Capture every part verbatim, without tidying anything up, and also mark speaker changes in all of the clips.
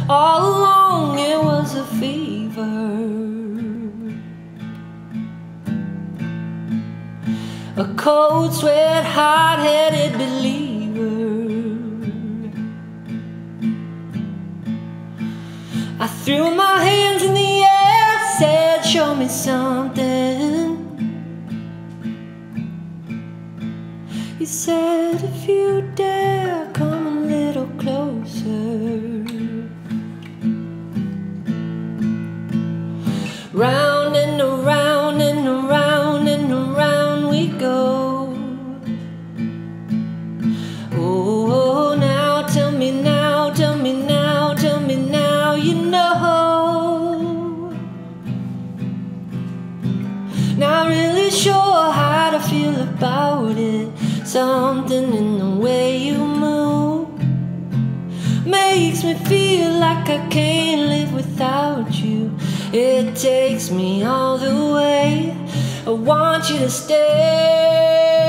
Speaker 1: All along it was a fever, a cold sweat, hot-headed believer. I threw my hands in the air, said, show me something. He said, if you dare, come a little closer. Round and around and around and around we go. Oh, now tell me now, tell me now, tell me now you know. Not really sure how to feel about it. Something in the way you move makes me feel like I can't live without you. It takes me all the way. I want you to stay.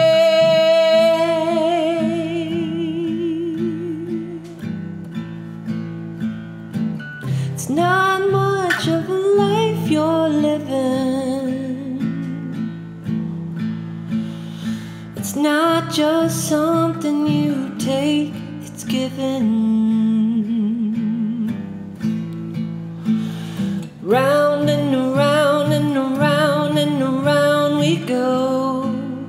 Speaker 1: It's not much of a life you're living. It's not just something you take, it's given. Round and around and around and around we go.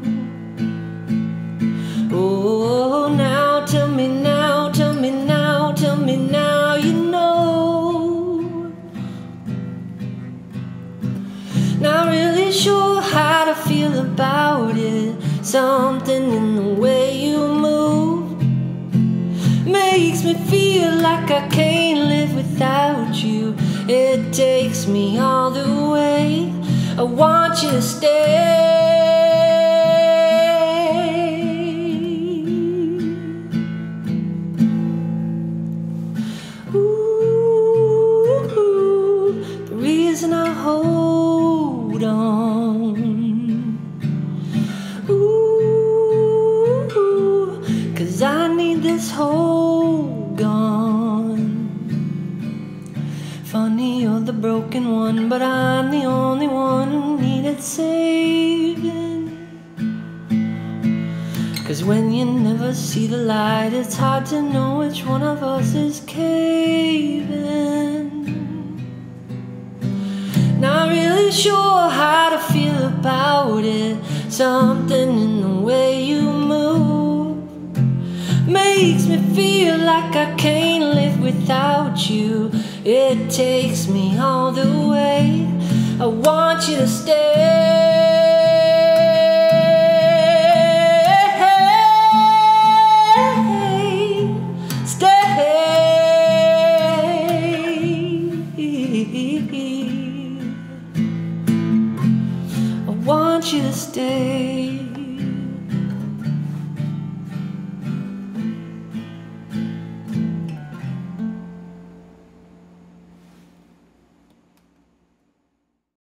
Speaker 1: Oh, now tell me now, tell me now, tell me now you know. Not really sure how to feel about it. Something in the way you move makes me feel like I can't live without you. It takes me all the way. I want you to stay. Ooh, the reason I hold on. Ooh, 'cause I need this hold on. Funny, you're the broken one, but I'm the only one who needed saving. 'Cause when you never see the light, it's hard to know which one of us is caving. Not really sure how to feel about it. Something in the way you move makes me feel like I can't live without you. It takes me all the way. I want you to stay. I want you to stay.